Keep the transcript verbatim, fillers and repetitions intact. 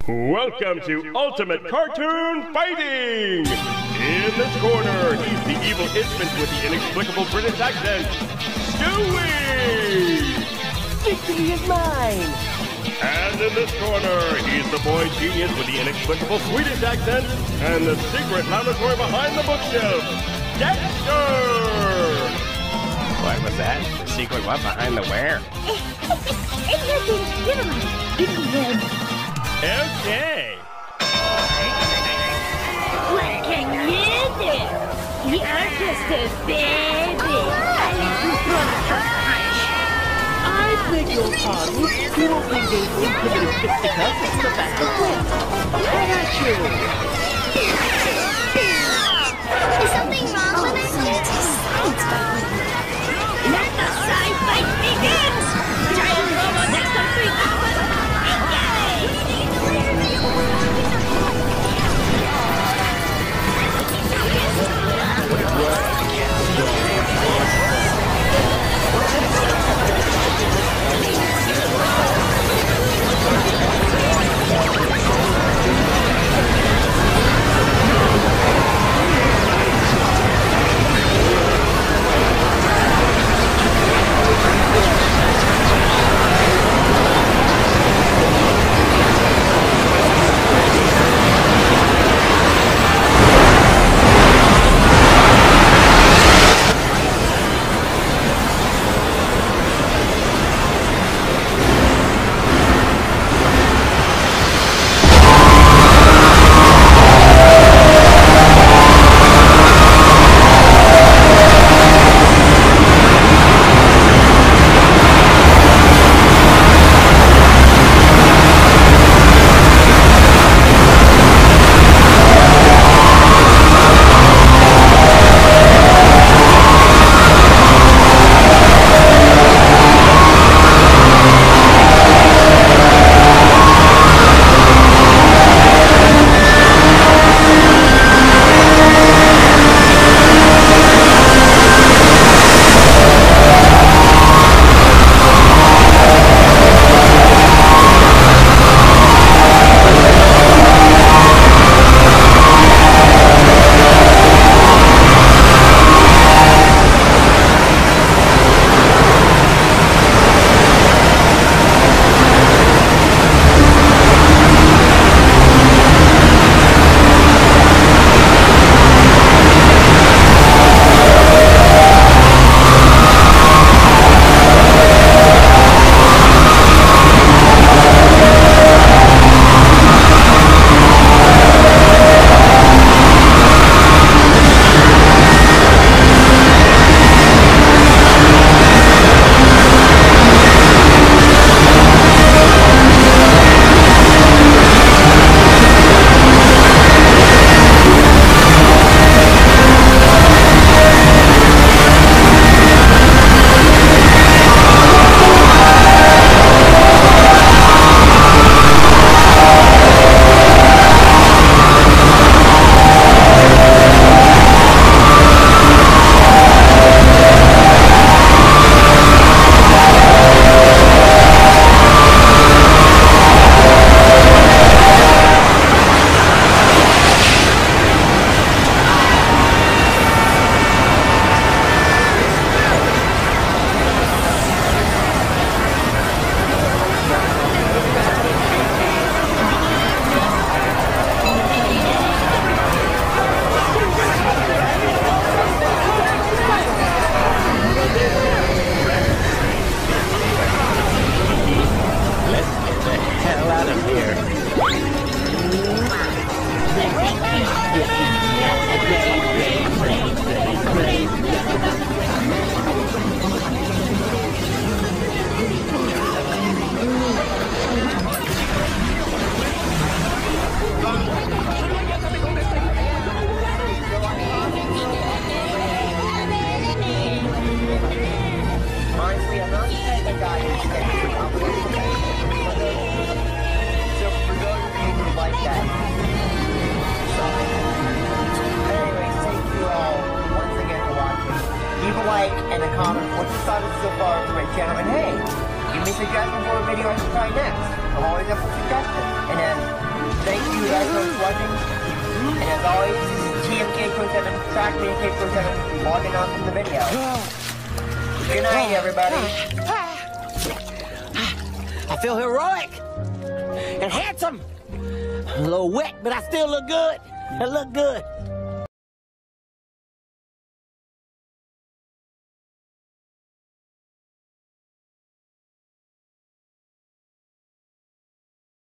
Welcome to Ultimate Cartoon Fighting! In this corner, he's the evil infant with the inexplicable British accent, Stewie! Victory is mine! And in this corner, he's the boy genius with the inexplicable Swedish accent and the secret laboratory behind the bookshelf, Dexter! What was that? The secret what behind the where? It's nothing. Never mind. Give me him. Okay. What can you do? You're just a baby. I beg your pardon. You don't think those primitive fisticuffs is the best of wins? How about you? Is something wrong with it? Let the side fight begins! Giant Robo Dexter three thousand! like and a comment what you thought of so far of my channel. And hey, give me suggestions for a video I should try next. I'm always up for suggestions. And then thank you guys for watching. And as always, this is T M K Pro seven, Track Me K Pro seven, logging on from the video. Good night, everybody. I feel heroic and handsome. A little wet, but I still look good. I look good.